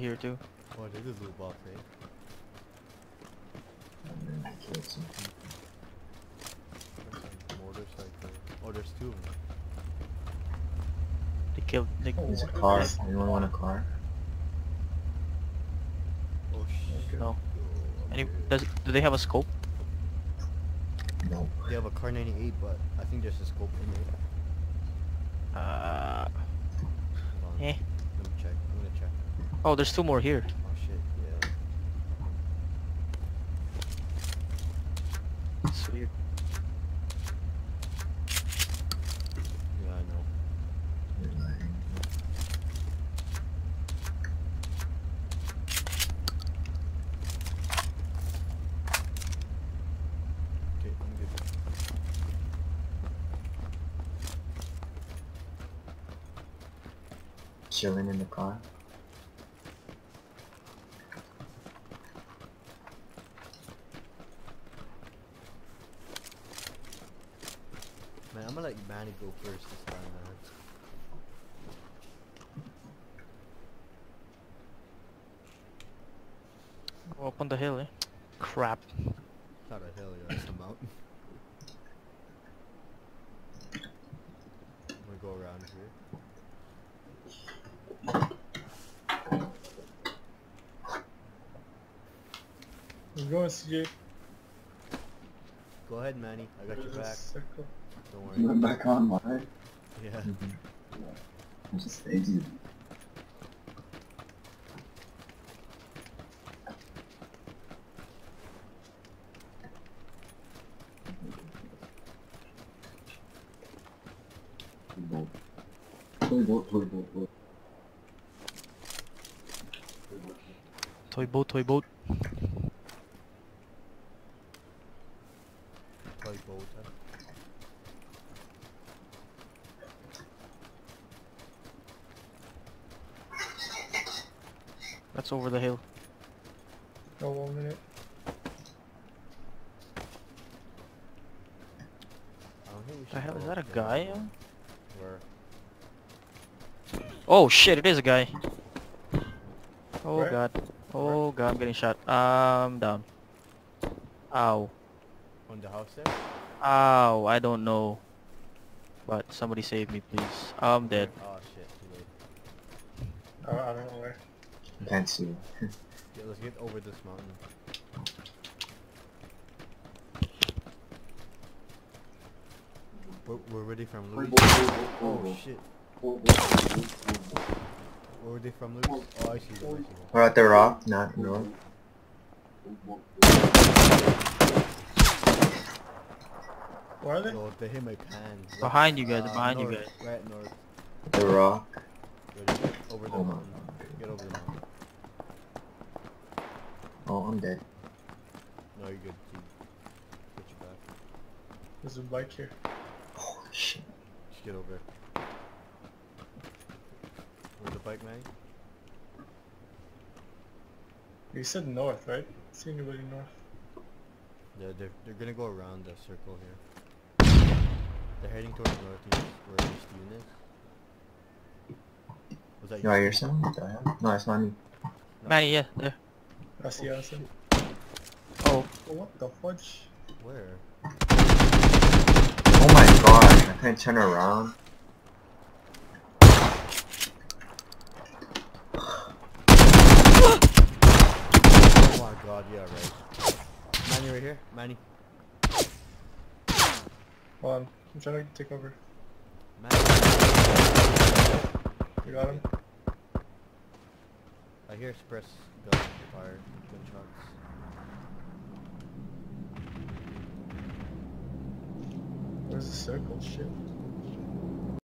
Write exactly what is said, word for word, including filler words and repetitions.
here too. Oh, this is a loot box, eh? I killed some people. Motorcycle. Oh, there's two of them. They killed. They, There's a car. Anyone want a car? Oh shit. no. Oh, Any? okay. Does do they have a scope? No. They have a car ninety-eight, but I think there's a scope in it. Uh. Hold on. Eh. Let me check. I'm gonna check. Oh, there's two more here. Oh shit. Yeah. It's weird. Yeah, I know. Okay, I'm good. Chilling in the car. Man, I'm gonna let Manny go first this time, man. Go up on the hill, eh? Crap. It's not a hill, yeah, it's a mountain. I'm gonna go around here. I'm going, C J. Go ahead, Manny. I got your back. Circle. Don't You worry. went back on, right? Yeah. I just exited. Toy boat, toy boat, boat. Toy boat, toy boat. Toy boat, huh? That's over the hill. Oh, one minute. I don't think we should The hell go is that? A up there. guy? Where? Oh shit! It is a guy. Oh Where? god. Oh god! I'm getting shot. Um, down. Ow. On the house there? Ow. I don't know. But somebody save me, please. I'm dead. Oh shit, too late. Oh, I don't know where. Can't see it. Yeah, let's get over this mountain. We're, we're ready from Toy Louis. boat, toy boat, toy Oh boat. shit. Toy boat, toy boat, toy boat. Where were they from, Louis? Oh, I see them, I see them. We're at the rock, not north. Where are they? Oh, they hit my pan. Behind you guys, Uh, behind you north, guys. Right north. The rock. Ready? Get over the Oh my mountain. god. Get over the mountain. Oh, I'm dead. No, you're good, dude. Get your back. There's a bike here. Holy shit. Just get over. Where's the bike, man? You said north, right? See anybody north? Yeah, they're, they're gonna go around the circle here. They're heading towards northeast, where your Steven is. Was that You are you? your son? What the hell? No, it's not me. Manny, yeah, there. I see Oh, Allison. Oh, Oh, what the fudge? Where? Oh my gosh, I can't turn around. Oh my god, yeah, right. Manny right here. Manny. Hold on. I'm trying to take over. Manny. You got him? I hear express gun fire, gunshots. Where's the circle? Shit.